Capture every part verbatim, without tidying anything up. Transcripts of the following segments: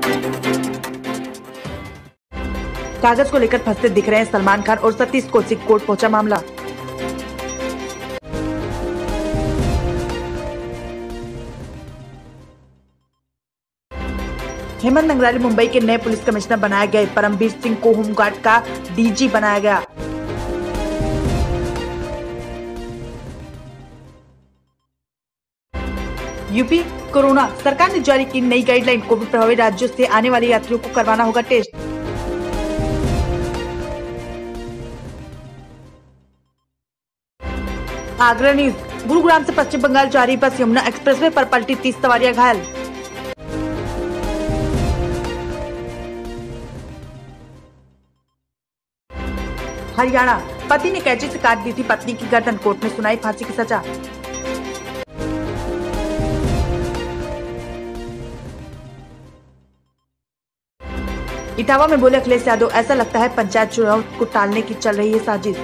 कागज को लेकर फंसते दिख रहे हैं सलमान खान और सतीश कौशिक, कोर्ट पहुंचा मामला। हेमंत नंगराली मुंबई के नए पुलिस कमिश्नर बनाए गए। परमवीर सिंह को होमगार्ड का डीजी बनाया गया। यूपी कोरोना, सरकार ने जारी की नई गाइडलाइन। कोविड प्रभावित राज्यों से आने वाले यात्रियों को करवाना होगा टेस्ट। आगरा न्यूज, गुरुग्राम से पश्चिम बंगाल जा रही बस यमुना एक्सप्रेसवे पर पलटी, तीस सवारियां घायल। हरियाणा, पति ने कैंची से काट दी थी पत्नी की गर्दन, कोर्ट ने सुनाई फांसी की सजा। इटावा में बोले अखिलेश यादव, ऐसा लगता है पंचायत चुनाव को टालने की चल रही है साजिश।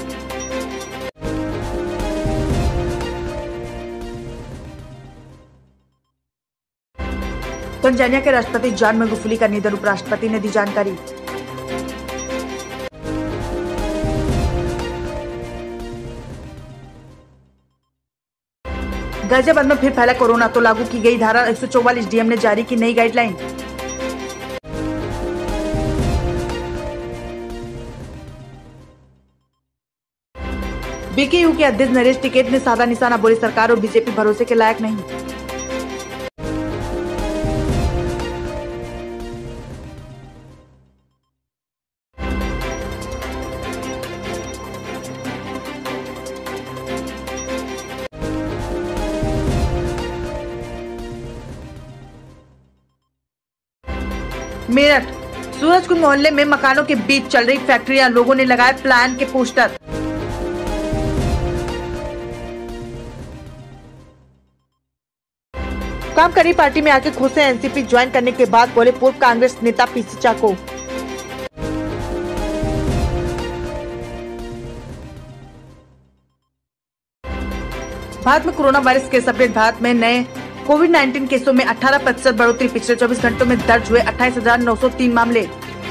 तंजानिया के राष्ट्रपति जॉन मैगुफुली का निधन, उपराष्ट्रपति ने दी जानकारी। गाजियाबाद में फिर फैला कोरोना, तो लागू की गई धारा एक सौ चौवालीस। डीएम ने जारी की नई गाइडलाइन। बीकेयू के अध्यक्ष नरेश टिकैत ने साधा निशाना, बोले सरकार और बीजेपी भरोसे के लायक नहीं। मेरठ, सूरजकुंड मोहल्ले में मकानों के बीच चल रही फैक्ट्रियां, लोगों ने लगाए प्लान के पोस्टर। काम करी पार्टी में आके खुश हैं एनसीपी ज्वाइन करने के बाद, बोले पूर्व कांग्रेस नेता पीसी चाको। भारत में कोरोना वायरस के अपडेट। भारत में नए कोविड उन्नीस केसों में अठारह प्रतिशत बढ़ोतरी, पिछले चौबीस घंटों में दर्ज हुए अट्ठाईस हजार नौ सौ तीन मामले।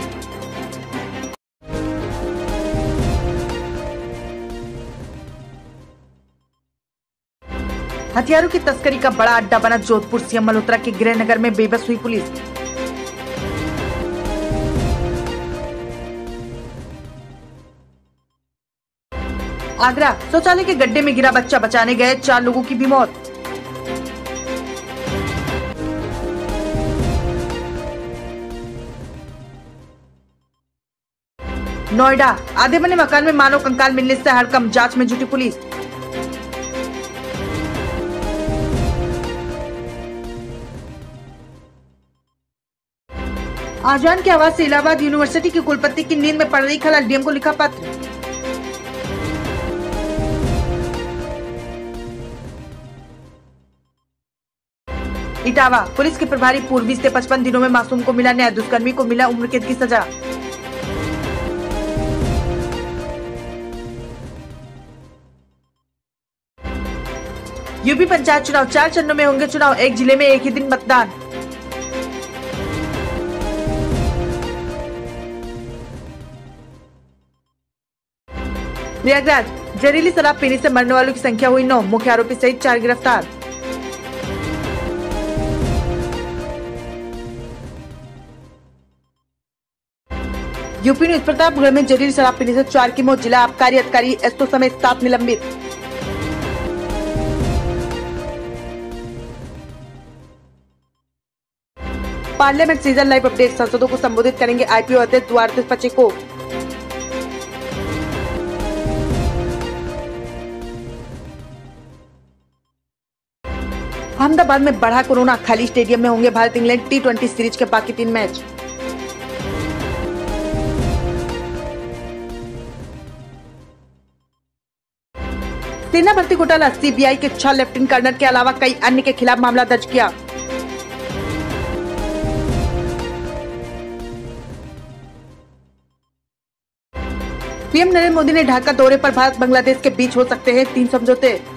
हथियारों की तस्करी का बड़ा अड्डा बना जोधपुर, सीएम मल्होत्रा के गृहनगर में बेबस हुई पुलिस। आगरा, शौचालय के गड्ढे में गिरा बच्चा, बचाने गए चार लोगों की भी मौत। नोएडा, आधे बने मकान में मानव कंकाल मिलने से हड़कंप, जांच में जुटी पुलिस। आजान की आवाज से इलाहाबाद यूनिवर्सिटी के कुलपति की नींद में पड़ रही खलल, डीएम को लिखा पत्र। इटावा, पुलिस के प्रभारी पूर्वी से पचपन दिनों में मासूम को मिला न्याय, दुष्कर्मी को मिला उम्र कैद की सजा। यूपी पंचायत चुनाव, चार चरणों में होंगे चुनाव, एक जिले में एक ही दिन मतदान। प्रयागराज, जहरीली शराब पीने से मरने वालों की संख्या हुई नौ, मुख्य आरोपी सहित चार गिरफ्तार। यूपी न्यूज, प्रतापगढ़ में जहरीली शराब पीने से चार की मौत, जिला आबकारी अधिकारी एसओ समेत सात निलंबित। पार्लियामेंट सीजन लाइव अपडेट, सांसदों को संबोधित करेंगे आईपीओ अध्यक्ष दुआर्ते पचेको। अहमदाबाद में बढ़ा कोरोना, खाली स्टेडियम में होंगे Bharat England T twenty series के बाकी तीन मैच। सेना भर्ती घोटाला, सीबीआई के छह लेफ्टिनेंट कर्नल के अलावा कई अन्य के खिलाफ मामला दर्ज किया। पीएम नरेंद्र मोदी ने ढाका दौरे पर भारत बांग्लादेश के बीच हो सकते हैं तीन समझौते।